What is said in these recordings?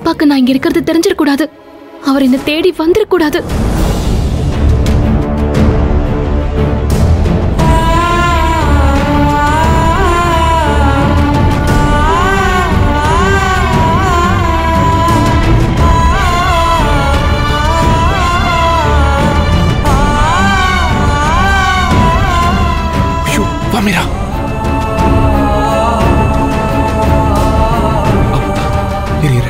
அப்பாக்கு நான் இங்க இருக்கிறது தெரிஞ்சிடக்கூடாது. அவர் என்ன தேடி வந்துடக்கூடாது. மீரா, இரு.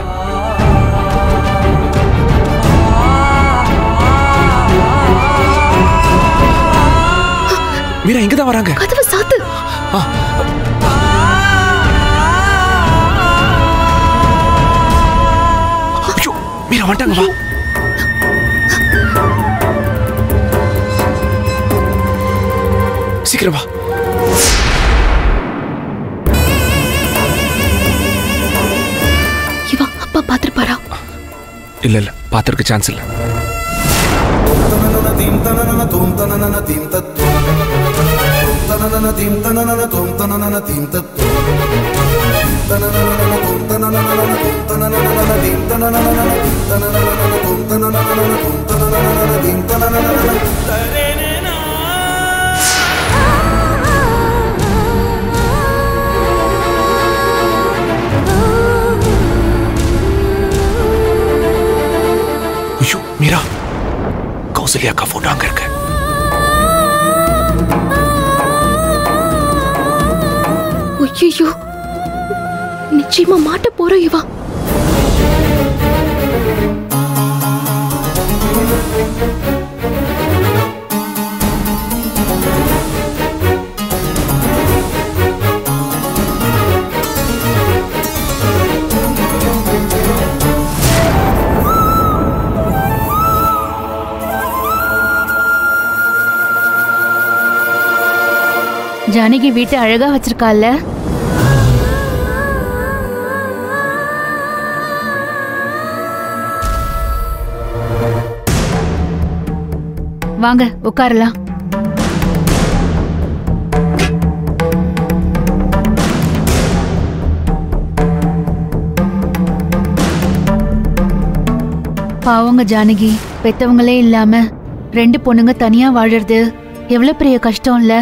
மீரா இங்கதான் வராங்க. கதவை சாத்து. மீரா வந்துட்டாங்க. வா. சீக்கிரம் வா. இவா அப்பா பாத்திருப்பாரா? இல்ல பாத்திருக்க சான்ஸ் இல்ல. மீரா, கௌசல்யா का फोन அங்க இருக்கு. ஐயோ, நிச்சயமா மாட்ட போறோம் இவா. ஜானகி வீட்டை அழகா வச்சிருக்கால. வாங்க உட்காரலாம். பாவங்க ஜானகி, பெத்தவங்களே இல்லாம 2 பொண்ணுங்க தனியா வாழறது எவ்வளவு பெரிய கஷ்டம் இல்ல?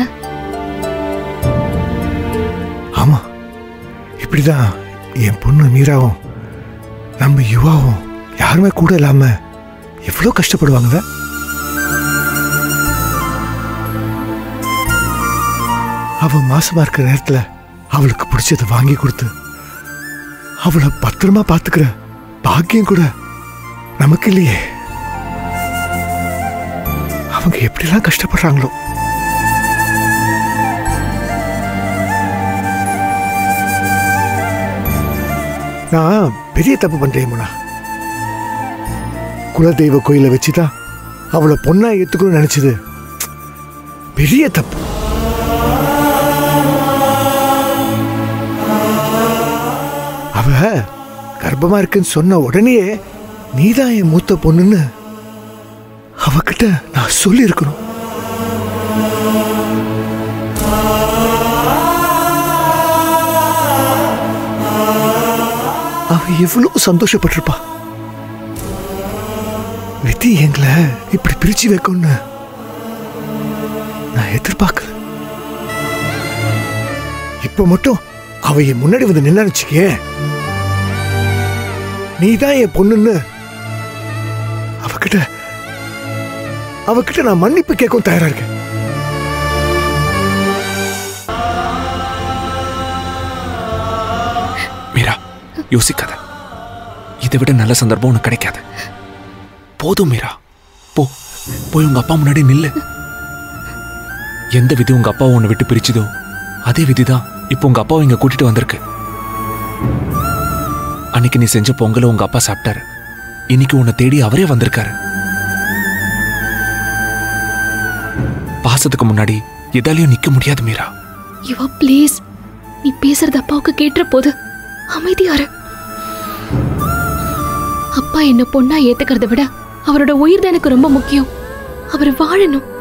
ஆமா, இப்படிதான் என் பொண்ணு மீராவும் நம்ம யுவாவும் யாருமே கூட இல்லாம எவ்வளவு கஷ்டப்படுவாங்க. அவ மாசமா இருக்கிற நேரத்துல அவளுக்கு பிடிச்சதை வாங்கி கொடுத்து அவளை பத்திரமா பாத்துக்கிற பாக்கியம் கூட நமக்கு இல்லையே. அவங்க எப்படிலாம் கஷ்டப்படுறாங்களோ. நான் பெரிய தப்பு பண்றேன் முனா. குலதெய்வ கோயிலை வச்சுதான் அவளை பொண்ணா ஏத்துக்கணும்னு நினைச்சது பெரிய தப்பு. அவ கர்ப்பமா இருக்குன்னு சொன்ன உடனே நீதான் என் மூத்த பொண்ணுன்னு அவகிட்ட நான் சொல்லி இருக்கணும். அவ எவ்வளவு சந்தோஷப்பட்டிருப்பா. விதி எங்களை இப்படி பிரிச்சு வைக்கும்னு நான் எதிர்பார்க்கல. இப்ப மட்டும் அவ என் முன்னாடி வந்து நினைச்சுக்கே, நீதான் என் பொண்ணுன்னு அவகிட்ட நான் மன்னிப்பு கேட்கவும் தயாரா இருக்கேன். மீரா, யோசிக்காத. இதை விட நல்ல சந்தர்ப்பம் உனக்கு கிடைக்காது. போதும் மீரா, போய் உங்க அப்பா முன்னாடி நில்லு. எந்த விதி உங்க அப்பாவை உன்னை விட்டு பிரிச்சுதோ அதே விதிதான் இப்போ உங்க அப்பாவை இங்க கூட்டிட்டு வந்திருக்கு. அன்னைக்கு நீ செஞ்ச பொங்கலை உங்க அப்பா சாப்பிட்டாரு. இன்னைக்கு உன்னை தேடி அவரே வந்திருக்காரு. பாசத்துக்கு முன்னாடி எதாலையும் நிக்க முடியாது மீரா. யுவா ப்ளீஸ், நீ பேசுறது அப்பாவுக்கு கேட்டுற போது அமைதியாரு. அப்பா என்ன பொண்ணா ஏத்துக்கிறத விட அவரோட உயிர் தான் எனக்கு ரொம்ப முக்கியம். அவர் வாழணும்.